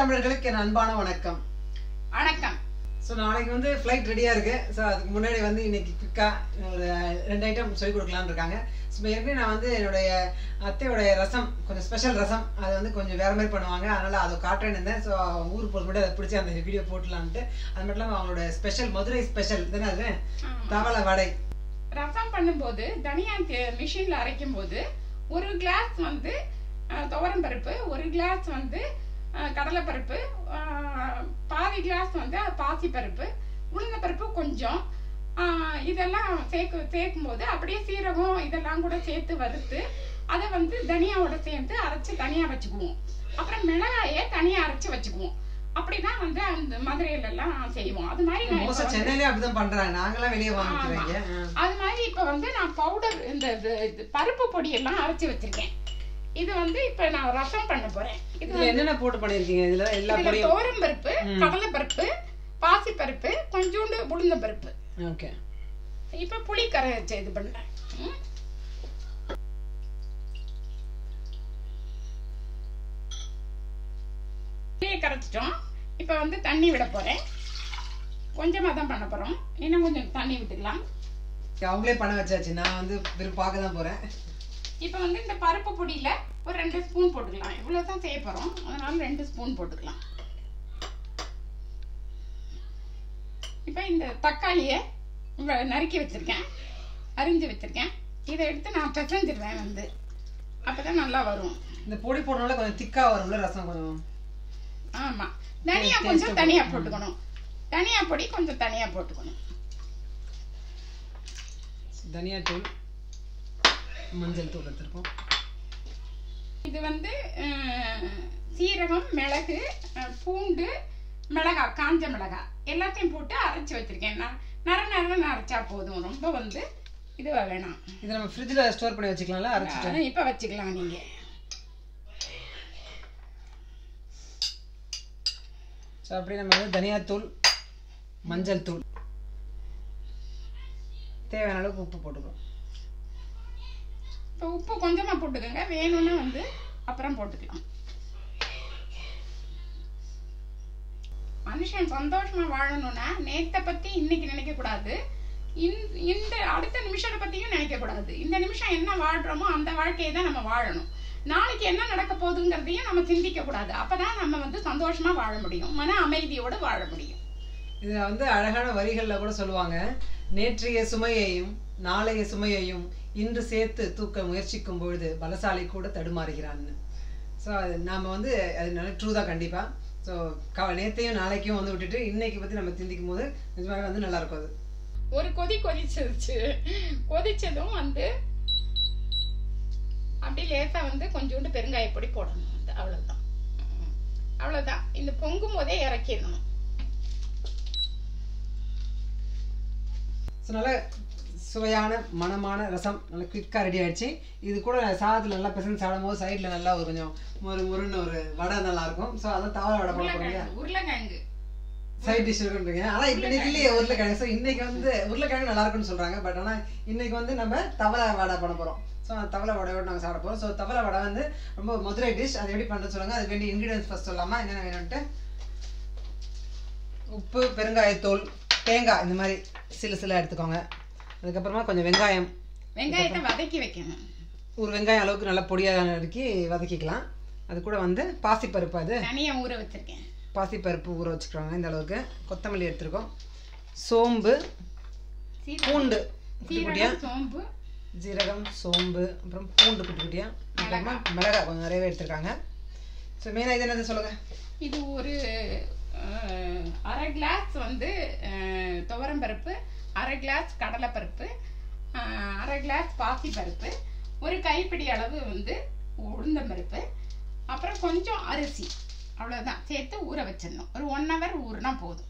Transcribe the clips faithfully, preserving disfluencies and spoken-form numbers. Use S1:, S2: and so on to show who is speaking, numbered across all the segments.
S1: தமிழர்களுக்கு என் அன்பான வணக்கம்.
S2: வணக்கம்.
S1: ஸோ நாளைக்கு வந்து ஃப்ளைட் ரெடியாக இருக்குது. ஸோ அதுக்கு முன்னாடி வந்து இன்னைக்கு குயிக்காக ஒரு ரெண்டு ஐட்டம் சொல்லிக் கொடுக்கலான்னு இருக்காங்க. ஸோ ஏற்கனவே நான் வந்து என்னுடைய அத்தையோடைய ரசம், கொஞ்சம் ஸ்பெஷல் ரசம், அதை வந்து கொஞ்சம் வேறு மாதிரி பண்ணுவாங்க. அதனால் அதை காட்டுறேன்னு இருந்தேன். ஸோ ஊருக்கு போட்டு மட்டும் அதை பிடிச்சி அந்த வீடியோ போட்டலான்ட்டு. அது மட்டும் இல்லாமல் அவங்களோட ஸ்பெஷல் மதுரை ஸ்பெஷல் தானே அது தவளை வடை.
S2: ரசம் பண்ணும்போது தனியா மிஷினில் அரைக்கும் போது ஒரு கிளாஸ் வந்து துவரம் பருப்பு, ஒரு கிளாஸ் வந்து கடலைப்பருப்பு, பாதி கிளாஸ் வந்து பாசி பருப்பு, உளுந்த பருப்பு கொஞ்சம், இதெல்லாம் சேர்க்கு சேர்க்கும் போது அப்படியே சீரகம் இதெல்லாம் கூட சேர்த்து வறுத்து அதை வந்து தனியாவோட சேர்த்து அரைச்சி தனியாக வச்சுக்குவோம். அப்புறம் மிளகாயை தனியாக அரைச்சி வச்சுக்குவோம். அப்படிதான் வந்து அந்த மதுரையில எல்லாம் செய்வோம். அது மாதிரி
S1: சென்னையிலே அப்படிதான் பண்றாங்க, நாங்களாம் வெளியே வாங்கிக்கிறீங்க.
S2: அது மாதிரி இப்ப வந்து நான் பவுடர் இந்த பருப்பு பொடியெல்லாம் அரைச்சி வச்சிருக்கேன். இது வந்து இப்ப நான் ரசம் பண்ண போறேன்.
S1: இதுல என்னென்ன போட்டு பண்ணிருக்கீங்க? இதுல எல்லா பொடியும்
S2: துவரம் பருப்பு, கடலை பருப்பு, பாசி பருப்பு, கொஞ்சோண்டு உளுந்த பருப்பு.
S1: ஓகே.
S2: இப்ப புளி கரைச்சி இது பண்றேன். புளியை கரைச்சிட்டோம். இப்ப வந்து தண்ணி விட போறேன். கொஞ்சமா தான் பண்ண போறோம். இன்னும் கொஞ்சம் தண்ணி விட்டுக்கலாம்.
S1: அவங்களே பண்ண வச்சாச்சு, நான் வந்து வெறும் பார்க்க தான் போறேன்.
S2: இப்போ வந்து இந்த பருப்பு பொடியில ஒரு ரெண்டு ஸ்பூன் போட்டுக்கலாம். இவ்வளவு தான் செய்ய போறோம், அதனால ரெண்டு ஸ்பூன் போட்டுக்கலாம். இப்போ இந்த தக்காளியை நறுக்கி வச்சிருக்கேன், அரிஞ்சு வச்சிருக்கேன். இதை எடுத்து நான் பிசைஞ்சிடுவேன் வந்து, அப்பதான் நல்லா வரும்.
S1: இந்த பொடி போடுறதுனால கொஞ்சம் திக்கா வரும்ல ரசம் கொஞ்சம்.
S2: ஆமா, தனியா கொஞ்சம் தனியா போட்டுக்கணும். தனியா பொடி கொஞ்சம் தனியா போட்டுக்கணும்.
S1: தனியா தூள், மஞ்சள் தூள் எடுத்துருக்கோம்.
S2: இது வந்து சீரகம், மிளகு, பூண்டு, மிளகா, காஞ்ச மிளகா எல்லாத்தையும் போட்டு அரைச்சி வச்சிருக்கேன். நான் நர நரன்னு அரைச்சா போதும், ரொம்ப வந்து இது வேணாம்.
S1: இது நம்ம ஃப்ரிட்ஜில் ஸ்டோர் பண்ணி வச்சுக்கலாம்ல, அரைச்சிட்டு
S2: இப்போ வச்சுக்கலாம் நீங்க.
S1: ஸோ அப்படி நம்ம வந்து தனியாத்தூள், மஞ்சள் தூள், தேவையான அளவுக்கு உப்பு போட்டுக்கணும்.
S2: இப்போ உப்பு கொஞ்சமா போட்டுக்கோங்க, வேணும்னா வந்து அப்புறம் போட்டுக்கலாம். மனுஷன் சந்தோஷமா வாழணும்னா நேத்தை பத்தி இன்னைக்கு நினைக்க கூடாது, இந்த அடுத்த நிமிஷத்தை பத்தியும் நினைக்க கூடாது. இந்த நிமிஷம் என்ன வாழ்றோமோ அந்த வாழ்க்கையை தான் நம்ம வாழணும். நாளைக்கு என்ன நடக்க போகுதுங்கிறதையும் நம்ம சிந்திக்க கூடாது. அப்பதான் நம்ம வந்து சந்தோஷமா வாழ முடியும், மன அமைதியோடு வாழ முடியும்.
S1: இதுல வந்து அழகான வரிகள்ல கூட சொல்லுவாங்க, நேற்றைய சுமையையும் நாளைய சுமையையும் இன்று சேர்த்து தூக்க முயற்சிக்கும் பொழுது பலசாலி கூட தடுமாறுகிறான்னு. ஸோ அது நாம் வந்து அது நல்ல ட்ரூ தான் கண்டிப்பாக. ஸோ க நேற்றையும் நாளைக்கும் வந்து விட்டுட்டு இன்னைக்கு பற்றி நம்ம சிந்திக்கும் போது நிஜமாகவே வந்து நல்லா இருக்கும். அது
S2: ஒரு கொதி கொதிச்சிருச்சு. கொதிச்சதும் வந்து அப்படி லேசாக வந்து கொஞ்சோண்டு பெருங்காயப்பொடி போடணும். வந்து அவ்வளோதான், அவ்வளோதான். இந்த பொங்கும் போதே இறக்கிடணும்.
S1: ஸோ நல்லா சுவையான மணமான ரசம் நல்லா குயிக்காக ரெடி ஆகிடுச்சு. இது கூட சாதத்தில் நல்லா பிசைஞ்சு சாப்பிடும் போது சைடில் நல்லா ஒரு கொஞ்சம் ஒரு முருன்னு ஒரு வடை நல்லா இருக்கும். ஸோ அதான் தவளை வடை போட போறீங்க,
S2: உருளைக்கிழங்கு
S1: சைட் டிஷ் இருக்குன்றீங்க. ஆனால் இப்போ இன்னைக்கு இல்லையே உருளைக்கிழங்கு. ஸோ இன்னைக்கு வந்து உருளைக்கிழங்கு நல்லா இருக்குன்னு சொல்கிறாங்க. பட் ஆனால் இன்னைக்கு வந்து நம்ம தவளை வடை பண்ண போகிறோம். ஸோ அந்த தவளை வடையோடு நாங்கள் சாப்பிட போகிறோம். ஸோ தவளை வடை வந்து ரொம்ப மதுரை டிஷ். அது எப்படி பண்ணுறது சொல்லுங்கள். அதுக்கு வேண்டிய இன்க்ரீடியன்ஸ் ஃபர்ஸ்ட் சொல்லாமா என்னென்ன வேணும்ட்டு. உப்பு, பெருங்காயத்தூள், தேங்காய் இந்த மாதிரி சில சில எடுத்துக்கோங்க. அதுக்கப்புறமா கொஞ்சம் வெங்காயம்,
S2: வெங்காயத்தை வதக்கி வைக்கணும். ஒரு
S1: வெங்காயம் அளவுக்கு நல்லா பொடியாக நறுக்கி வதக்கிக்கலாம். அது கூட வந்து பாசிப்பருப்பு, அது
S2: தனியாக ஊற வச்சிருக்கேன்.
S1: பாசிப்பருப்பு ஊற வச்சுக்கிறோங்க இந்த அளவுக்கு. கொத்தமல்லி எடுத்துருக்கோம். சோம்பு, பூண்டு குட்டி குட்டியாக,
S2: சோம்பு,
S1: ஜீரகம், சோம்பு, அப்புறம் பூண்டு குட்டி குட்டியாக, அப்புறமா மிளகாய் கொஞ்சம் நிறையவே எடுத்துருக்காங்க. ஸோ மெயினாக இது என்னது சொல்லுங்கள்.
S2: இது ஒரு அரை கிளாஸ் வந்து துவரம் பருப்பு, அரை கிளாஸ் கடலைப்பருப்பு, அரை கிளாஸ் பாசி பருப்பு, ஒரு கைப்பிடி அளவு வந்து உளுந்தம் பருப்பு, அப்புறம் கொஞ்சம் அரிசி, அவ்வளோதான் சேர்த்து ஊற வச்சிடணும். ஒரு ஒன் ஹவர் ஊறினா போதும்.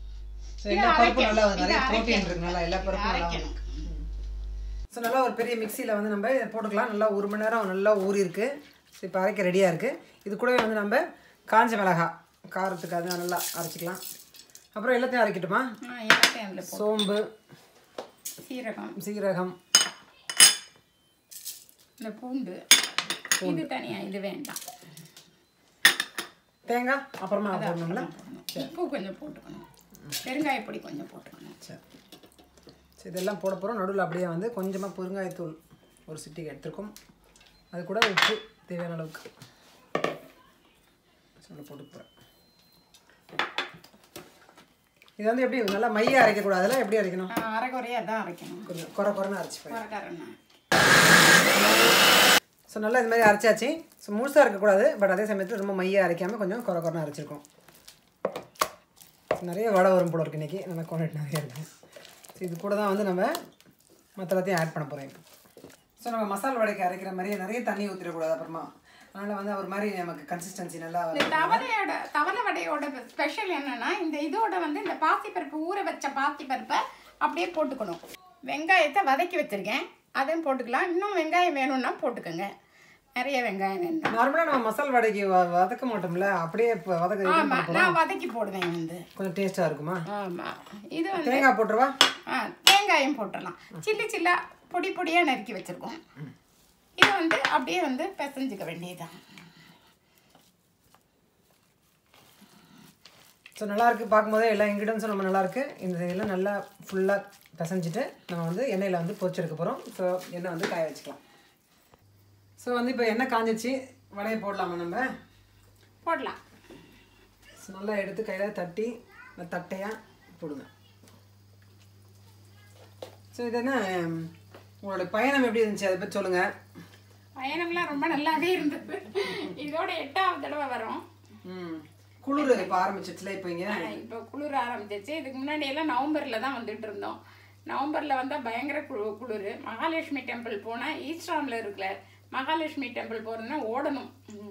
S1: ஸோ நல்லா ஒரு பெரிய மிக்சியில் வந்து நம்ம இதை போட்டுக்கலாம். நல்லா ஒரு மணி நேரம் நல்லா ஊறி இருக்கு. ஸோ இப்போ அரைக்க ரெடியாக இருக்குது. இது கூடவே வந்து நம்ம காஞ்ச மிளகாய் காரத்துக்கு அது நல்லா அரைச்சிக்கலாம். அப்புறம் எல்லாத்தையும் அரைக்கட்டுமா. சோம்பு, சீரகம் சீரகம்
S2: இந்த பூண்டு, இது தனியாக, இது வேண்டாம்.
S1: தேங்காய் அப்புறமா போடணுங்களா?
S2: உப்பு கொஞ்சம் போட்டுக்கணும், பெருங்காயப்பொடி கொஞ்சம் போட்டுக்கணும்.
S1: சரி சரி இதெல்லாம் போட போகிறோம். நடுவில் அப்படியே வந்து கொஞ்சமாக பெருங்காயத்தூள் ஒரு சிட்டிக்கு எடுத்துருக்கோம். அது கூட உப்பு தேவையான அளவுக்கு சொல்ல போட்டு போகிறேன். இது வந்து எப்படி நல்லா மையாக அரைக்கக்கூடாதுல, எப்படி அரைக்கணும்?
S2: அரைக்குறையாக தான் அரைக்கணும்,
S1: கொஞ்சம் குறை குறைன்னு அரைச்சி போய்.
S2: குறைக்காரண்ணா.
S1: ஸோ நல்லா இது மாதிரி அரைச்சாச்சு. ஸோ முழுசாக இருக்கக்கூடாது, பட் அதே சமயத்தில் ரொம்ப மையாக அரைக்காமல் கொஞ்சம் குறை குறைன்னு அரைச்சிருக்கோம். நிறைய வடை வரும் போல இருக்கு இன்றைக்கி, நல்லா குவான்டிட்டி நிறைய இருக்குது. ஸோ இது கூட தான் வந்து நம்ம மற்ற எல்லாத்தையும் ஆட் பண்ண போகிறோம். இப்போ ஸோ நம்ம மசாலா வடைக்கு அரைக்கிற மாதிரியே நிறைய தண்ணி ஊற்றிடக்கூடாது அப்புறமா. அதனால் வந்து ஒரு மாதிரி நமக்கு கன்சிஸ்டன்சி நல்லா.
S2: இந்த தவளையோட தவளை வடையோட ஸ்பெஷல் என்னன்னா, இந்த இதோட வந்து இந்த பாசிப்பருப்பு ஊற வச்ச பாசிப்பருப்பை அப்படியே போட்டுக்கணும். வெங்காயத்தை வதக்கி வச்சுருக்கேன், அதையும் போட்டுக்கலாம். இன்னும் வெங்காயம் வேணும்னா போட்டுக்கோங்க, நிறைய வெங்காயம் வேணும்.
S1: நார்மலாக நம்ம மசாலா வடைக்கு வதக்க மாட்டோம்ல, அப்படியே இப்போ வதக்க.
S2: ஆமாம், நான் வதக்கி போடுவேன், வந்து
S1: கொஞ்சம் டேஸ்ட்டாக இருக்குமா?
S2: ஆமாம். இது வந்து
S1: தேங்காய் போட்டுருவா?
S2: ஆ தேங்காயம் போட்டுடலாம். சில்லி சில்லா பொடி பொடியாக நறுக்கி வச்சுருக்கோம். இது வந்து அப்படியே வந்து பிசைஞ்சிக்க வேண்டியதுதான்.
S1: ஸோ நல்லாயிருக்கு பார்க்கும்போதே, எல்லா இன்க்ரீடியன்ஸும் ரொம்ப நல்லாயிருக்கு. இந்த இதில் நல்லா ஃபுல்லாக பிசைஞ்சிட்டு நம்ம வந்து எண்ணெயில் வந்து பொரிச்செடுக்க போகிறோம். ஸோ எண்ணெய் வந்து காய வச்சுக்கலாம். ஸோ வந்து இப்போ எண்ணெய் காஞ்சிச்சு, வடையை போடலாமா நம்ம?
S2: போடலாம்.
S1: ஸோ நல்லா எடுத்து கையில் தட்டி தட்டையாக போடுங்க. ஸோ இது என்ன, உங்களோட பயணம் எப்படி இருந்துச்சு அதை பற்றி சொல்லுங்கள்.
S2: பயணம்லாம் ரொம்ப நல்லாவே இருந்தது. இதோட எட்டாவது தடவை வரோம்.
S1: ம் குளிர் இப்போ ஆரம்பிச்சிச்சுல? இப்போ இங்கே
S2: இப்போ குளிர் ஆரம்பிச்சிச்சு. இதுக்கு முன்னாடி எல்லாம் நவம்பரில் தான் வந்துட்டு இருந்தோம். நவம்பரில் வந்தால் பயங்கர குளு குளிர். மகாலட்சுமி டெம்பிள் போனால் ஈஸ்ட்ராமில் இருக்குல்ல, மகாலட்சுமி டெம்பிள் போகிறதுனா ஓடணும்.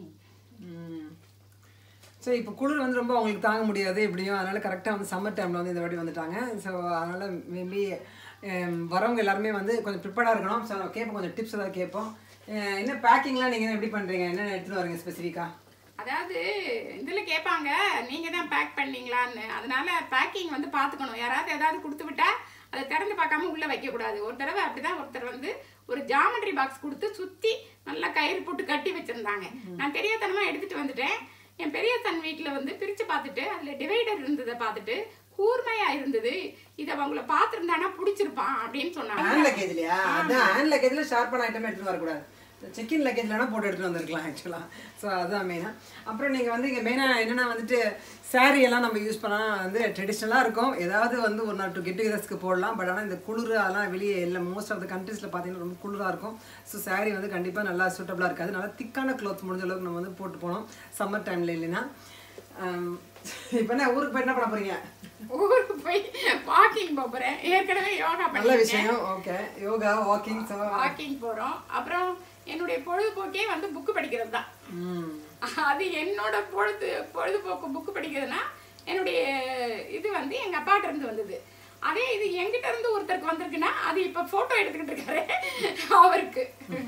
S1: ஸோ இப்போ குளிர் வந்து ரொம்ப அவங்களுக்கு தாங்க முடியாது எப்படியும், அதனால் கரெக்டாக வந்து சம்மர் டைமில் வந்து இந்த வாட்டி வந்துட்டாங்க. ஸோ அதனால் மேபி வரவங்க எல்லாருமே வந்து கொஞ்சம் ப்ரிப்பேர்டாக இருக்கணும். ஸோ நம்ம கேட்போம், கொஞ்சம் டிப்ஸ் ஏதாவது கேட்போம். என்ன பேக்கிங்லாம் நீங்கள் எப்படி பண்ணுறீங்க, என்ன எடுத்துகிட்டு வரீங்க ஸ்பெசிஃபிக்காக?
S2: அதாவது இதில் கேட்பாங்க நீங்கள் தான் பேக் பண்ணீங்களான்னு. அதனால பேக்கிங் வந்து பார்த்துக்கணும். யாராவது ஏதாவது கொடுத்து விட்டா அதை திறந்து பார்க்காம உள்ளே வைக்கக்கூடாது. ஒரு தடவை அப்படிதான் ஒருத்தர் வந்து ஒரு ஜாமெட்ரி பாக்ஸ் கொடுத்து சுற்றி நல்லா கயிறு போட்டு கட்டி வச்சுருந்தாங்க. நான் தெரியாதனமாக எடுத்துகிட்டு வந்துட்டேன். என் பெரிய சன் வீட்டில் வந்து பிரித்து பார்த்துட்டு அதில் டிவைடர் இருந்ததை பார்த்துட்டு கூர்மையாக இருந்தது, இதை அவங்கள பார்த்துருந்தானா பிடிச்சிருப்பான் அப்படின்னு சொன்னாங்க.
S1: ஹேண்ட் லக்கேஜ்லையா? அதான் ஹேண்ட் லக்கேஜில் ஷார்ப்பான ஐட்டமே எடுத்துகிட்டு வரக்கூடாது. செக்கின் லக்கேஜ்லனா போட்டு எடுத்துகிட்டு வந்திருக்கலாம் ஆக்சுவலாக. ஸோ அதுதான் மெயினாக. அப்புறம் நீங்கள் வந்து இங்கே மெயினாக என்னென்னா வந்துட்டு சாரீ எல்லாம் நம்ம யூஸ் பண்ணால் வந்து ட்ரெடிஷ்னலாக இருக்கும். ஏதாவது வந்து ஒரு நாள் டூ கெட் டுகெதர்ஸ்க்கு போடலாம். பட் ஆனால் இந்த குளிர் அதெல்லாம் வெளியே இல்லை, மோஸ்ட் ஆஃப் த கண்ட்ரீஸில் பார்த்தீங்கன்னா ரொம்ப குளிராக இருக்கும். ஸோ சாரீ வந்து கண்டிப்பாக நல்லா சூட்டபுளாக இருக்காது. நல்லா திக்கான க்ளாத் முடிஞ்ச அளவுக்கு நம்ம வந்து போட்டு போனோம் சம்மர் டைமில். இல்லைன்னா இப்போ என்ன ஊருக்கு போய் என்ன பண்ண போகிறீங்க?
S2: ஊருக்கு போய் வாக்கிங் போகிறேன். ஏற்கனவே யோகா பண்ண
S1: நல்ல விஷயம். ஓகே, யோகா வாக்கிங். ஸோ
S2: வாக்கிங் போகிறோம். அப்புறம் என்னுடைய பொழுதுபோக்கே வந்து புக்கு படிக்கிறது தான். அது என்னோட பொழுது பொழுதுபோக்கு புக்கு படிக்கிறதுனா என்னுடைய இது வந்து எங்க அப்பாட்ட இருந்து வந்தது. அதே இது எங்கிட்ட இருந்து ஒருத்தருக்கு வந்திருக்குன்னா அது இப்ப போட்டோ எடுத்துக்கிட்டு இருக்காரு. அவருக்கு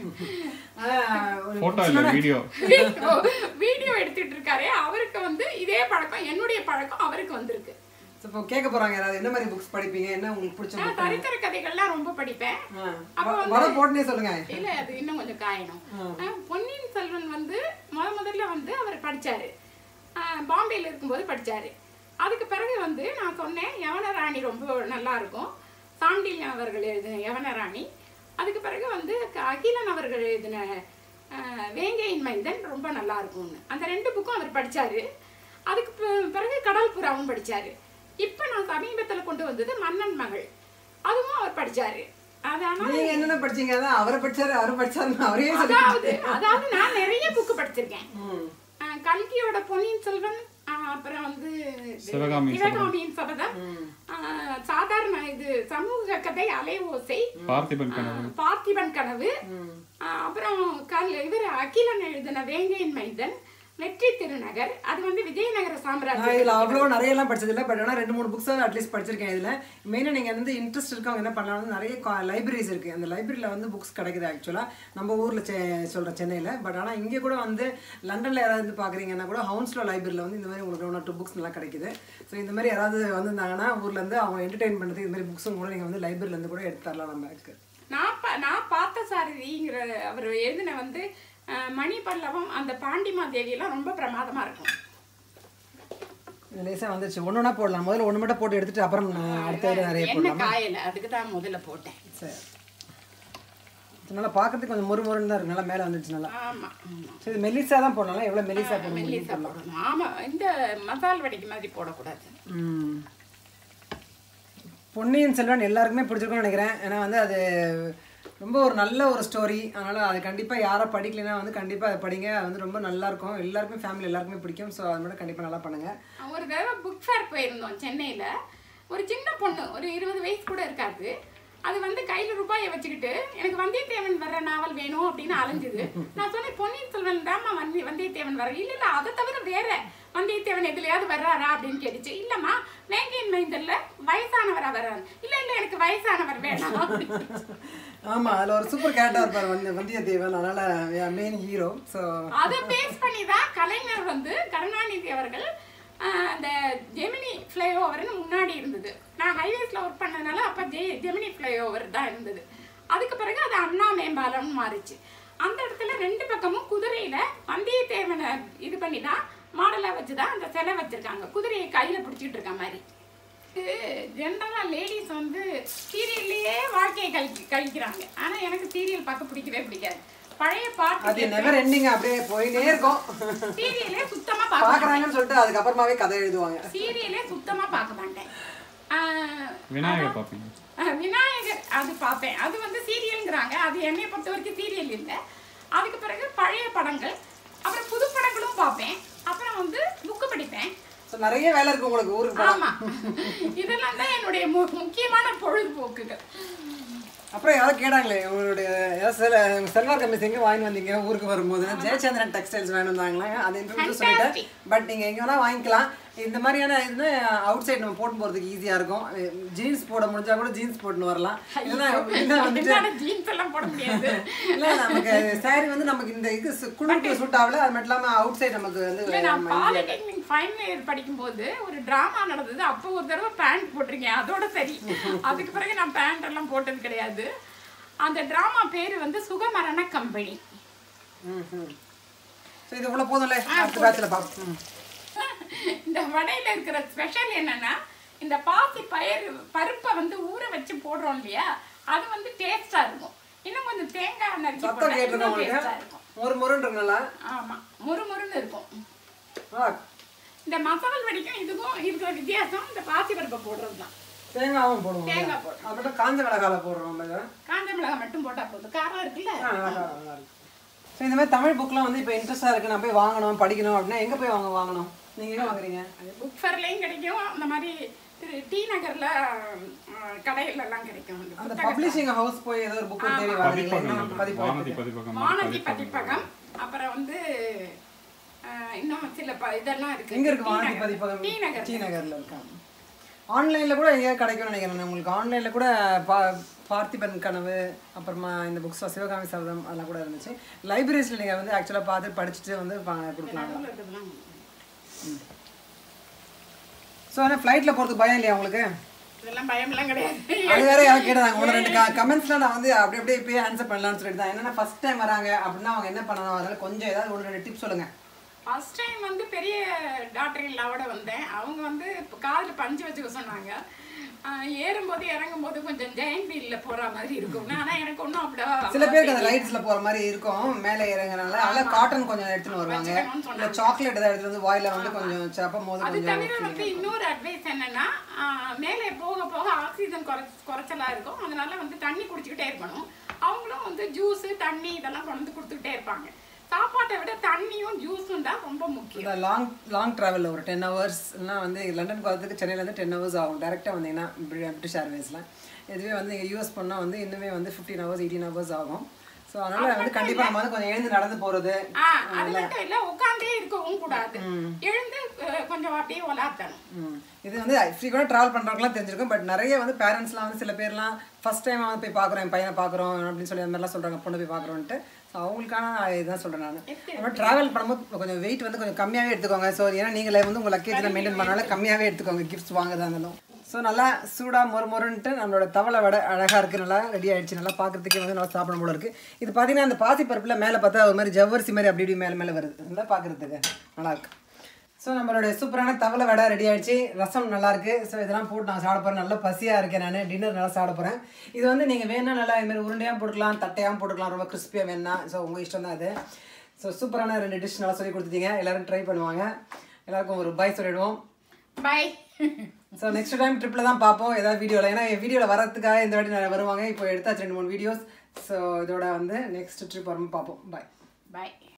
S2: வீடியோ வீடியோ எடுத்துட்டு இருக்காரு. அவருக்கு வந்து இதே பழக்கம், என்னுடைய பழக்கம் அவருக்கு வந்திருக்கு.
S1: இப்போ கேட்க போறாங்க யாராவது என்ன மாதிரி புக்ஸ் படிப்பீங்க, என்ன உங்களுக்கு பிடிச்ச புக்?
S2: நான் சரித்திர கதைகள்லாம் ரொம்ப படிப்பேன்.
S1: அப்ப வர போட்னே சொல்லுங்க.
S2: இல்ல அது இன்னும் கொஞ்சம் காயணும். பொன்னியின் செல்வன் வந்து முத முதல்ல வந்து அவர் படிச்சாரு, பாம்பேல இருக்கும்போது படிச்சாரு. அதுக்கு பிறகு வந்து நான் சொன்னேன் யவனராணி ரொம்ப நல்லா இருக்கும், சாண்டில்யன் அவர்கள் எழுதின யவனராணி. அதுக்கு பிறகு வந்து அகிலன் அவர்கள் எழுதின வேங்கையின் மைந்தன் ரொம்ப நல்லா இருக்கும்னு அந்த ரெண்டு புக்கும் அவர் படிச்சாரு. அதுக்கு பிறகு கடல் புறாவும் படிச்சாரு. இப்ப நான் சமீபத்துல கொண்டு வந்தது மன்னன் மகள், அதுவும் அவர் படிச்சாரு.
S1: என்ன படிச்சீங்க? அவரை படிச்சாரு அவரை படிச்சாரு அவரே.
S2: அதாவது அதாவது நான் நிறைய புக்கு படிச்சிருக்கேன். கல்கியோட பொன்னியின் செல்வன், அப்புறம் வந்து சிவகாமியின் சபதம், சாதாரண இது சமூக கதை அலை ஓசை, பார்த்திபன் கனவு பார்த்திபன் கனவு அப்புறம் கல் இவர் அகிலன் எழுதின வேங்கையின் மைந்தன், வெற்றி திருநகர், அது வந்து விஜயநகர சாம்ராஜ்யம்.
S1: இதில் அவ்வளோ நிறைய எல்லாம் படிச்சது இல்லை, பட் ஆனால் ரெண்டு மூணு புக்ஸ் அட்லீஸ்ட் படிச்சிருக்கேன். இதில் மெயினாக நீங்கள் வந்து இன்ட்ரெஸ்ட் இருக்கவங்க என்ன பண்ணலாம், நிறைய லைப்ரரிஸ் இருக்குது. அந்த லைப்ரரியில் வந்து புக்ஸ் கிடைக்குது ஆக்சுவலாக நம்ம ஊரில் செ சொல்கிற சென்னையில். பட் ஆனால் இங்கே கூட வந்து லண்டனில் யாராவது வந்து பார்க்குறீங்கன்னா கூட ஹவுன்ஸ்லோ லைப்ரரியில் வந்து இந்த மாதிரி உங்களுக்கு ஒன் ஆர் டூ புக்ஸ் நல்லா கிடைக்குது. ஸோ இந்த மாதிரி யாராவது வந்திருந்தாங்கன்னா ஊர்லேருந்து அவங்க என்டர்டெயின் பண்ணுறதுக்கு இந்த மாதிரி புக்ஸும் கூட நீங்கள் வந்து லைப்ரரியிலேருந்து கூட எடுத்து தரலாம் நம்மளுக்கு.
S2: நான் பா நான் பார்த்த சாரதிங்கிற அவர் எழுதின வந்து மணி பல்லவம், அந்த பாண்டிமா தேவியெல்லாம் ரொம்ப பிரமாதமாக இருக்கும்.
S1: லேசாக வந்துச்சு. ஒன்று ஒன்றா போடலாம். முதல்ல ஒன்று மட்டும் போட்டு எடுத்துட்டு அப்புறம் அடுத்த நிறைய போடலாம்.
S2: காயலை, அதுக்கு தான் முதல்ல போட்டேன்.
S1: சரி, நல்லா பார்க்கறதுக்கு கொஞ்சம் முறு முருன்னு தான் இருக்கு. நல்லா மேலே வந்துடுச்சு. நல்லா
S2: ஆமாம்.
S1: சரி, மெல்லிசா தான் போடலாம். எவ்வளோ மெல்லிசா போடணும்?
S2: மெல்லிசா போடணும். ஆமாம், இந்த மசால் வடைக்கு மாதிரி போடக்கூடாது.
S1: ம் பொன்னியின் செல்வன் எல்லாருக்குமே பிடிச்சிருக்கும்னு நினைக்கிறேன். ஏன்னா வந்து அது ரொம்ப ஒரு நல்ல ஒரு ஸ்டோரி. அதனால் அது கண்டிப்பாக யாரை படிக்கலைன்னா வந்து கண்டிப்பாக அதை படிங்க. அது வந்து ரொம்ப நல்லாயிருக்கும். எல்லாருக்குமே ஃபேமிலி எல்லாருக்குமே பிடிக்கும். ஸோ அது மட்டும் கண்டிப்பாக நல்லா பண்ணுங்கள்.
S2: ஒரு தடவை புக் ஃபேர் போயிருந்தோம் சென்னையில். ஒரு சின்ன பொண்ணு, ஒரு இருபது வயசு கூட இருக்காது, அது வந்து கையில் ரூபாயை வச்சுக்கிட்டு எனக்கு வந்தியத்தேவன் வர்ற நாவல் வேணும் அப்படின்னு அலைஞ்சுது. நான் சொன்னேன், பொன்னியின் செல்வன் தாம்மா வந்தி வந்தியத்தேவன் வர்ற. இல்லை இல்லை, அதை தவிர வேற வந்தியத்தேவன் எதுலையாவது வர்றாரா அப்படின்னு கேட்டுச்சு. இல்லைம்மா, வேங்கையின் மைந்தல்ல வயசானவரா வர்றாரு. இல்லை இல்லை, எனக்கு வயசானவர் வேணாம்.
S1: ஆமாம், அதில் ஒரு சூப்பர் கேரக்டர் இருப்பார் வந்து வந்தியத்தேவன். அதனால் மெயின் ஹீரோ. ஸோ
S2: அதை பேஸ் பண்ணி தான் கலைஞர் வந்து கருணாநிதி அவர்கள் அந்த ஜெமினி ஃப்ளைஓவர்னு முன்னாடி இருந்தது. நான் ஹைவேஸில் ஒர்க் பண்ணதுனால அப்போ ஜெ ஜெமினி ஃப்ளைஓவர் தான் இருந்தது. அதுக்கு பிறகு அது அண்ணா மேம்பாலம்னு மாறிச்சு. அந்த இடத்துல ரெண்டு பக்கமும் குதிரையில் வந்தியத்தேவனை இது பண்ணி தான் மாடலாக வச்சு தான் அந்த சிலை வச்சுருக்காங்க. குதிரையை கையில் பிடிச்சிட்டு இருக்க மாதிரி. இது ஜென்ரலாக லேடிஸ் வந்து சீரியல்லையே வாழ்க்கையை கழி கழிக்கிறாங்க. ஆனால் எனக்கு சீரியல் பார்க்க பிடிக்கவே பிடிக்காது. பழைய பாட்டு
S1: அது நெவர் எண்டிங் அப்படியே போயினே இருக்கும்.
S2: சீரியலே சுத்தமா
S1: பார்க்கறாங்கன்னு சொல்லிட்டு அதுக்கு அப்புறமாவே கதை எழுதுவாங்க.
S2: சீரியலே சுத்தமா பார்க்க மாட்டேன்.
S3: விநாயகர் பாப்பீங்க?
S2: விநாயகர் அது பார்ப்பேன். அது வந்து சீரியல்ங்கிறாங்க. அது என்னை பொறுத்த வரைக்கும் சீரியல் இல்லை. அதுக்கு பிறகு பழைய படங்கள், அப்புறம் புது படங்களும் பார்ப்பேன். அப்புறம் வந்து புக்கு படிப்பேன்.
S1: நிறைய வேலை இருக்கு உங்களுக்கு ஊருக்கு.
S2: ஆமா, இதெல்லாம் தான் என்னுடைய முக்கியமான பொழுதுபோக்குகள்.
S1: அப்புறம் யாரும் கேட்டாங்களே உங்களுடைய செல்வார் கம்பெனி எங்கே வாங்கி வந்தீங்க ஊருக்கு வரும்போது? ஜெயச்சந்திரன் டெக்ஸ்டைல்ஸ் வேணும் வந்தாங்களா? அது இன்ட்ரடியூஸ் சொல்லிட்டேன். பட் நீங்கள் எங்கே வேணால் வாங்கிக்கலாம். இந்த மாதிரியான இது அவுட் சைட் நம்ம போட்டு போகிறதுக்கு ஈஸியாக இருக்கும். ஜீன்ஸ் போட முடிஞ்சா கூட ஜீன்ஸ் போட்டுன்னு வரலாம். இல்லைன்னா வந்துட்டு
S2: ஜீன்ஸ் எல்லாம் போட முடியாது.
S1: இல்லை, நமக்கு சாரி வந்து நமக்கு இந்த இது குழுக்கு சூட் ஆகல. அது மட்டும் இல்லாமல் அவுட் சைட் நமக்கு வந்து
S2: நான் பாலிடெக்னிக் ஃபைனல் இயர் படிக்கும்போது ஒரு ட்ராமா நடந்தது. அப்போ ஒரு தடவை பேண்ட் போட்டிருக்கேன், அதோட சரி. அதுக்கு பிறகு நான் பேண்ட் எல்லாம் போட்டது கிடையாது. அந்த ட்ராமா பேரு வந்து சுகமரண கம்பெனி.
S1: இது இவ்வளோ போதும்ல, அடுத்த பேட்சில் பார்ப்போம்.
S2: இந்த வடையில இருக்கிற ஸ்பெஷல் என்னன்னா, இந்த பாசி பயிர் பருப்பை வந்து ஊற வச்சு போடுறோம் இல்லையா, அது வந்து டேஸ்டா இருக்கும். இன்னும் கொஞ்சம் தேங்காய் நறுக்கி போட்டா இன்னும் டேஸ்டா இருக்கும்.
S1: மொறு மொறுன்னு இருக்குங்களா?
S2: ஆமா, மொறு மொறுன்னு இருக்கும். இந்த மசால் வடைக்கும் இதுக்கும் இருக்கிற வித்தியாசம் இந்த பாசி பருப்பை போடுறது தான்.
S1: தேங்காவும் போடுவோம்.
S2: தேங்காய் போடுவோம்.
S1: அப்புறம் காஞ்ச மிளகால போடுறோம்.
S2: காஞ்ச மிளகாய் மட்டும் போட்டா போதும். காரம் இருக்குல்ல.
S1: ஸோ இந்த மாதிரி தமிழ் புக்லாம் வந்து இப்போ இன்ட்ரெஸ்டாக இருக்குது, நான் போய் வாங்கணும் படிக்கணும் அப்படின்னா எங்கே போய் வாங்க வாங்கணும்? நீங்கள் எங்கே வாங்குறீங்க?
S2: புக் ஃபேர்லேயும் கிடைக்கும். அந்த மாதிரி திரு டி நகரில் கடையிலலாம் கிடைக்கும்.
S1: அந்த பப்ளிஷிங் ஹவுஸ் போய் ஏதோ ஒரு புக் தேடி வாங்குறீங்களா?
S3: பதிப்பகம்,
S2: வானதி பதிப்பகம். அப்புறம் வந்து இன்னும் சில இதெல்லாம் இருக்குது.
S1: எங்கே இருக்குது வானதி பதிப்பகம்?
S2: டி நகர்.
S1: டி நகரில் இருக்காங்க. ஆன்லைனில் கூட எங்கேயாவது கிடைக்கும்னு நினைக்கிறேன். உங்களுக்கு ஆன்லைனில் கூட பா பார்த்திபன் கனவு, அப்புறமா இந்த புக்ஸ் சிவகாமி சபதம் அதெல்லாம் கூட இருந்துச்சு. லைப்ரரிஸில் நீங்கள் வந்து ஆக்சுவலாக பார்த்து படிச்சுட்டு வந்து கொடுக்கலாம். ஸோ ஆனால் ஃப்ளைட்டில் போகிறதுக்கு பயம் இல்லையா உங்களுக்கு?
S2: இதெல்லாம் பயம்லாம் கிடையாது.
S1: அது வேற யாரும் கேட்டாங்க. ஒன்று ரெண்டு கமெண்ட்ஸ்லாம் நான் வந்து அப்படி அப்படியே இப்போயே ஆன்சர் பண்ணலாம்னு சொல்லிட்டு தான். என்னென்னா ஃபஸ்ட் டைம் வராங்க அப்படின்னா அவங்க என்ன பண்ணணும், அதனால் கொஞ்சம் ஏதாவது ஒன்று ரெண்டு டிப்ஸ் சொல்லுங்கள்.
S2: ஃபர்ஸ்ட் டைம் வந்து பெரிய டாக்டர் இல்லாவோட வந்தேன். அவங்க வந்து காதில் பஞ்சு வச்சுக்க சொன்னாங்க. ஏறும்போது இறங்கும்போது கொஞ்சம் ஜெயின் வீல்ல போற மாதிரி இருக்கும். ஆனா எனக்கு ஒன்றும் அப்படியே
S1: சில பேருக்கு அந்த ரைட்ஸ்ல போற மாதிரி இருக்கும் மேலே இறங்குறனால. அதெல்லாம் காட்டன் கொஞ்சம் எடுத்துன்னு வருவாங்க. இல்லை சாக்லேட் ஏதாவது எடுத்து வந்து வாயில வந்து கொஞ்சம் சாப்பிடும் போது
S2: அது தவிர வந்து இன்னொரு அட்வைஸ் என்னன்னா, மேலே போக போக ஆக்சிஜன் குறை குறைச்சலா இருக்கும். அதனால வந்து தண்ணி குடிச்சுக்கிட்டே இருக்கணும். அவங்களும் வந்து ஜூஸ் தண்ணி இதெல்லாம் கொண்டு கொடுத்துக்கிட்டே இருப்பாங்க. சாப்பாட்டை விட தண்ணியும் ஜூஸும் தான் ரொம்ப முக்கியம்.
S1: இந்த லாங் லாங் ட்ராவலில் ஒரு டென் ஹவர்ஸ்லாம் வந்து லண்டன் போகிறதுக்கு சென்னையிலேருந்து டென் ஹவர்ஸ் ஆகும் டேரெக்டாக வந்தீங்கன்னா பிரிட்டிஷ் ஏர்வேஸில். இதுவே வந்து இங்கே யூஎஸ் பண்ணால் வந்து இன்னுமே வந்து ஃபிஃப்டீன் ஹவர்ஸ் எயிட்டீன் ஹவர்ஸ் ஆகும். ஸோ அதனால் வந்து கண்டிப்பாக நம்ம வந்து கொஞ்சம் எழுந்து நடந்து போகிறது.
S2: அது மட்டும் இல்லை, உட்காந்தே இருக்கவும் கூடாது, எழுந்து கொஞ்சம் அப்படியே விளாட்டணும்.
S1: இது வந்து ஃப்ரீக்வெண்டாக ட்ராவல் பண்ணுறவங்களாம் தெரிஞ்சிருக்கும். பட் நிறைய வந்து பேரண்ட்ஸ்லாம் வந்து சில பேர்லாம் ஃபஸ்ட் டைம் வந்து போய் பார்க்குறோம், என் பையனை பார்க்குறோம் அப்படின்னு சொல்லி அந்த மாதிரிலாம் சொல்கிறாங்க, பொண்ணு போய் பார்க்குறோன்ட்டு. ஸோ அவங்களுக்கான இதுதான் சொல்கிறேன் நான். அப்புறம் ட்ராவல் பண்ணும்போது கொஞ்சம் வெயிட் வந்து கொஞ்சம் கம்மியாகவே எடுத்துக்கோங்க. ஸோ ஏன்னா நீங்களே வந்து உங்கள் லக்கேஜில் மெயின்டைன் பண்ணாலும் கம்மியாகவே எடுத்துக்கோங்க கிஃப்ட்ஸ் வாங்குறதா இருந்தாலும். ஸோ நல்லா சூடாக மொறு மொறுன்ட்டு நம்மளோட தவளை வடை அழகாக இருக்குது, நல்லா ரெடி ஆகிடுச்சு. நல்லா பார்க்குறதுக்கே வந்து நல்லா சாப்பிடும் போல இருக்குது. இது பார்த்தீங்கன்னா அந்த பாசி பருப்பில் மேலே பார்த்தா ஒரு மாதிரி ஜவ்வரிசி மாதிரி அப்படி இப்படி மேலே மேலே வருது. நல்லா பார்க்குறதுக்கு நல்லாயிருக்கு. ஸோ நம்மளுடைய சூப்பரான தவளை வடை ரெடி ஆகிடுச்சு. ரசம் நல்லாயிருக்கு. ஸோ இதெல்லாம் போட்டு நான் சாப்பிட போகிறேன். நல்லா பசியாக இருக்கேன். நான் டின்னர் நல்லா சாப்பிட போகிறேன். இது வந்து நீங்கள் வேணால் நல்லா இதுமாதிரி உருண்டையாக போட்டுக்கலாம், தட்டையாக போட்டுக்கலாம், ரொம்ப கிறிஸ்பியாக வேணா. ஸோ உங்கள் இஷ்டம் தான் அது. ஸோ சூப்பரான ரெண்டு டிஷ் நல்லா சொல்லி கொடுத்துட்டீங்க. எல்லோரும் ட்ரை பண்ணுவாங்க. எல்லாருக்கும் ஒரு பாய் சொல்லிவிடுவோம்.
S2: பாய்.
S1: ஸோ நெக்ஸ்ட் டைம் ட்ரிப்பில் தான் பார்ப்போம் ஏதாவது வீடியோவில். ஏன்னா என் வீடியோவில் வரதுக்காக இந்த வாட்டி நான் வருவாங்க. இப்போ எடுத்தாச்சு ரெண்டு மூணு வீடியோஸ். ஸோ இதோட வந்து நெக்ஸ்ட் ட்ரிப் வரும்போது பார்ப்போம். பாய்
S2: பாய்.